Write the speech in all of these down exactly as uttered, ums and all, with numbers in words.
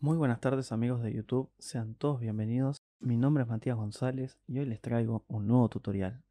Muy buenas tardes amigos de YouTube, sean todos bienvenidos. Mi nombre es Matías González y hoy les traigo un nuevo tutorial.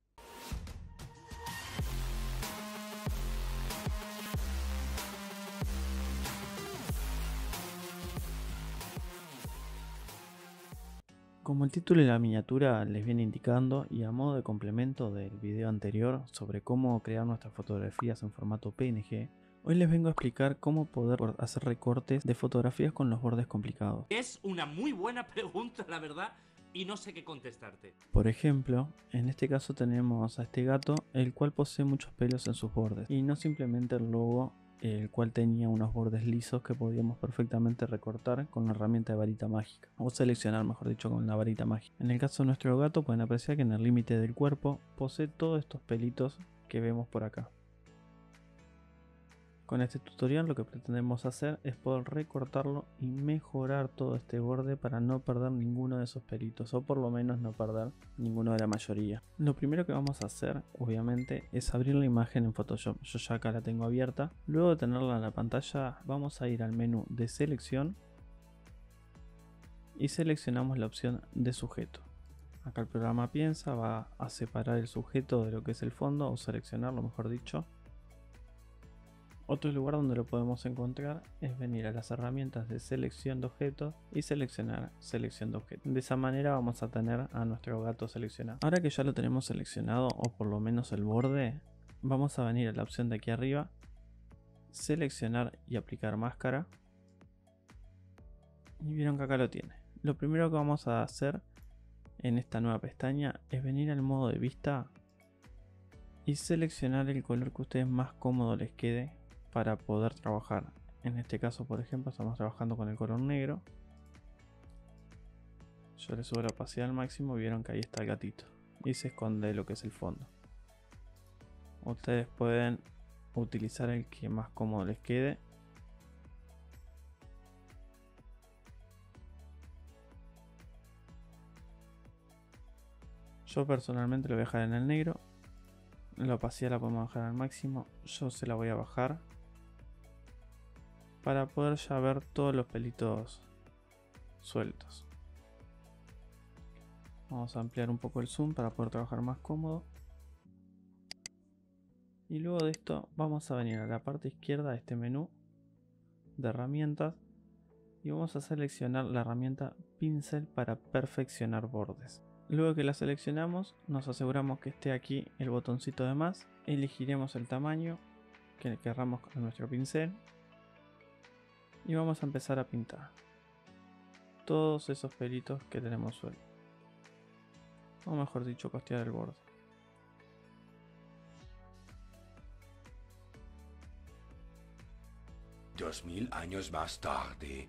Como el título y la miniatura les viene indicando, y a modo de complemento del video anterior sobre cómo crear nuestras fotografías en formato P N G, hoy les vengo a explicar cómo poder hacer recortes de fotografías con los bordes complicados. Es una muy buena pregunta, la verdad, y no sé qué contestarte. Por ejemplo, en este caso tenemos a este gato, el cual posee muchos pelos en sus bordes, y no simplemente el logo, el cual tenía unos bordes lisos que podíamos perfectamente recortar con la herramienta de varita mágica, o seleccionar mejor dicho con la varita mágica. En el caso de nuestro gato pueden apreciar que en el límite del cuerpo posee todos estos pelitos que vemos por acá. Con este tutorial lo que pretendemos hacer es poder recortarlo y mejorar todo este borde para no perder ninguno de esos pelitos, o por lo menos no perder ninguno de la mayoría. Lo primero que vamos a hacer obviamente es abrir la imagen en Photoshop. Yo ya acá la tengo abierta. Luego de tenerla en la pantalla vamos a ir al menú de selección y seleccionamos la opción de sujeto. Acá el programa piensa, va a separar el sujeto de lo que es el fondo, o seleccionarlo mejor dicho. Otro lugar donde lo podemos encontrar es venir a las herramientas de selección de objetos y seleccionar selección de objetos. De esa manera vamos a tener a nuestro gato seleccionado. Ahora que ya lo tenemos seleccionado, o por lo menos el borde, vamos a venir a la opción de aquí arriba, seleccionar y aplicar máscara. Y vieron que acá lo tiene. Lo primero que vamos a hacer en esta nueva pestaña es venir al modo de vista y seleccionar el color que a ustedes más cómodo les quede para poder trabajar. En este caso, por ejemplo, estamos trabajando con el color negro. Yo le subo la opacidad al máximo y vieron que ahí está el gatito y se esconde lo que es el fondo. Ustedes pueden utilizar el que más cómodo les quede. Yo personalmente lo voy a dejar en el negro. La opacidad la podemos bajar al máximo. Yo se la voy a bajar para poder ya ver todos los pelitos sueltos. Vamos a ampliar un poco el zoom para poder trabajar más cómodo. Y luego de esto vamos a venir a la parte izquierda de este menú de herramientas y vamos a seleccionar la herramienta pincel para perfeccionar bordes. Luego que la seleccionamos, nos aseguramos que esté aquí el botoncito de más, elegiremos el tamaño que querramos con nuestro pincel y vamos a empezar a pintar todos esos pelitos que tenemos sueltos, o mejor dicho, costear el borde. Dos mil años más tarde.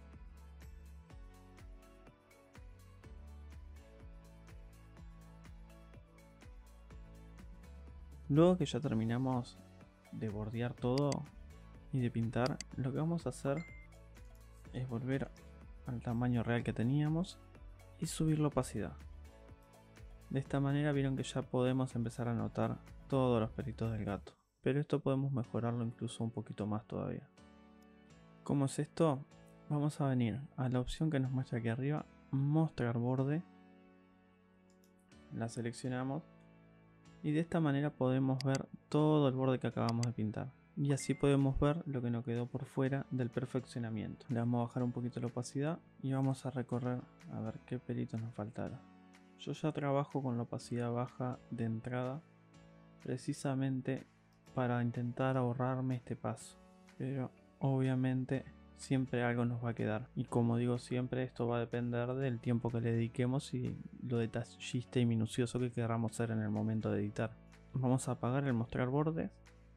Luego que ya terminamos de bordear todo y de pintar, lo que vamos a hacer es volver al tamaño real que teníamos y subir la opacidad. De esta manera vieron que ya podemos empezar a notar todos los pelitos del gato, pero esto podemos mejorarlo incluso un poquito más todavía. ¿Cómo es esto? Vamos a venir a la opción que nos muestra aquí arriba, mostrar borde, la seleccionamos y de esta manera podemos ver todo el borde que acabamos de pintar. Y así podemos ver lo que nos quedó por fuera del perfeccionamiento. Le vamos a bajar un poquito la opacidad y vamos a recorrer a ver qué pelitos nos faltaron. Yo ya trabajo con la opacidad baja de entrada precisamente para intentar ahorrarme este paso. Pero obviamente siempre algo nos va a quedar. Y como digo siempre, esto va a depender del tiempo que le dediquemos y lo detallista y minucioso que queramos ser en el momento de editar. Vamos a apagar el mostrar bordes.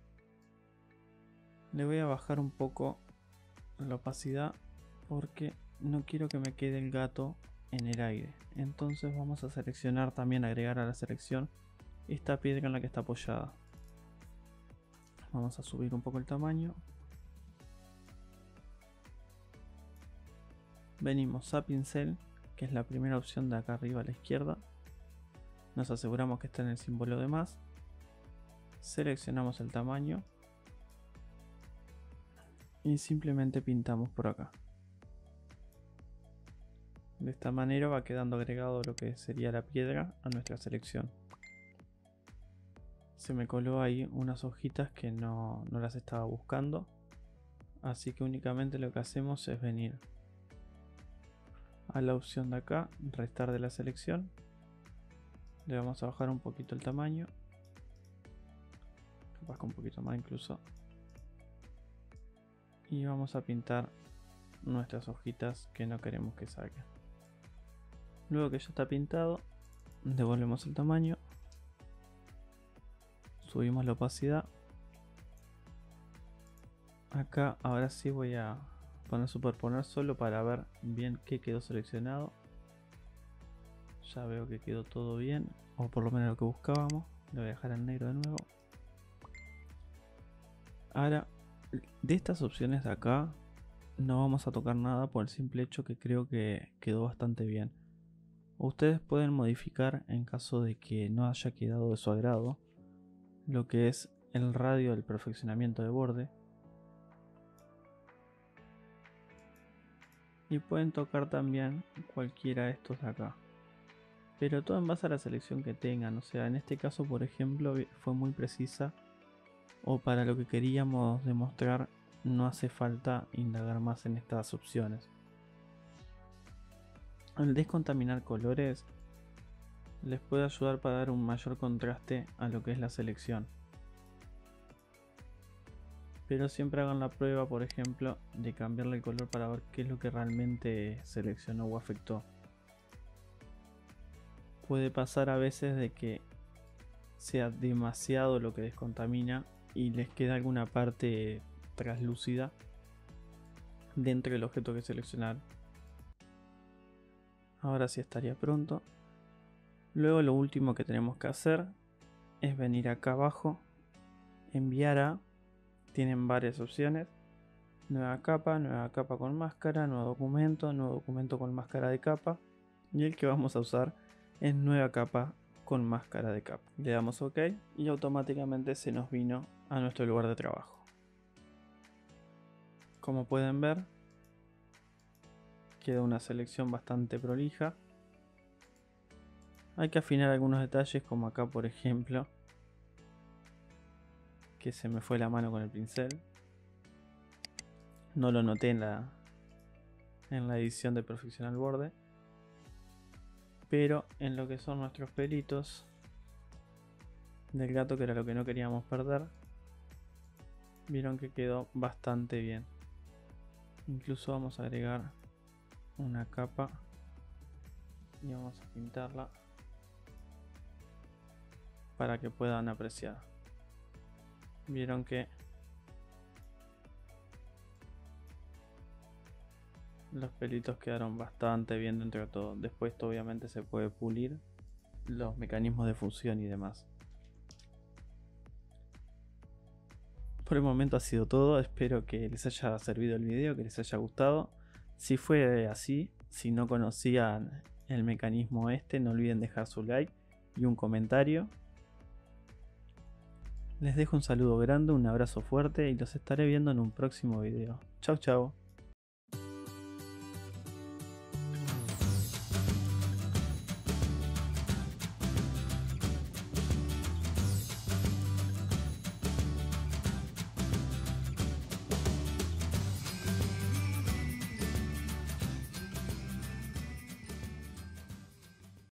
Le voy a bajar un poco la opacidad porque no quiero que me quede el gato en el aire. Entonces vamos a seleccionar, también agregar a la selección esta piedra en la que está apoyada. Vamos a subir un poco el tamaño. Venimos a pincel, que es la primera opción de acá arriba a la izquierda. Nos aseguramos que está en el símbolo de más. Seleccionamos el tamaño y simplemente pintamos por acá. De esta manera va quedando agregado lo que sería la piedra a nuestra selección. Se me coló ahí unas hojitas que no, no las estaba buscando. Así que únicamente lo que hacemos es venir a la opción de acá, restar de la selección. Le vamos a bajar un poquito el tamaño. Capaz que un poquito más incluso. Y vamos a pintar nuestras hojitas que no queremos que salgan. Luego que ya está pintado, devolvemos el tamaño. Subimos la opacidad. Acá ahora sí voy a poner superponer solo para ver bien qué quedó seleccionado. Ya veo que quedó todo bien, o por lo menos lo que buscábamos. Le voy a dejar en negro de nuevo. Ahora, de estas opciones de acá no vamos a tocar nada por el simple hecho que creo que quedó bastante bien. Ustedes pueden modificar en caso de que no haya quedado de su agrado lo que es el radio del perfeccionamiento de borde. Y pueden tocar también cualquiera de estos de acá. Pero todo en base a la selección que tengan. O sea, en este caso por ejemplo fue muy precisa. O para lo que queríamos demostrar no hace falta indagar más en estas opciones. El descontaminar colores les puede ayudar para dar un mayor contraste a lo que es la selección. Pero siempre hagan la prueba, por ejemplo, de cambiarle el color para ver qué es lo que realmente seleccionó o afectó. Puede pasar a veces de que sea demasiado lo que descontamina y les queda alguna parte translúcida dentro del objeto que seleccionaron. Ahora sí estaría pronto. Luego lo último que tenemos que hacer es venir acá abajo, enviar a... Tienen varias opciones. Nueva capa, nueva capa con máscara, nuevo documento, nuevo documento con máscara de capa. Y el que vamos a usar es nueva capa con máscara de capa. Le damos OK y automáticamente se nos vino a nuestro lugar de trabajo. Como pueden ver, queda una selección bastante prolija. Hay que afinar algunos detalles, como acá por ejemplo, que se me fue la mano con el pincel. No lo noté en la, en la edición de perfeccionar el borde. Pero en lo que son nuestros pelitos del gato, que era lo que no queríamos perder, vieron que quedó bastante bien. Incluso vamos a agregar una capa y vamos a pintarla para que puedan apreciar. Vieron que los pelitos quedaron bastante bien dentro de todo. Después esto obviamente se puede pulir los mecanismos de fusión y demás. Por el momento ha sido todo. Espero que les haya servido el video, que les haya gustado. Si fue así, si no conocían el mecanismo este, no olviden dejar su like y un comentario. Les dejo un saludo grande, un abrazo fuerte y los estaré viendo en un próximo video. Chau chau.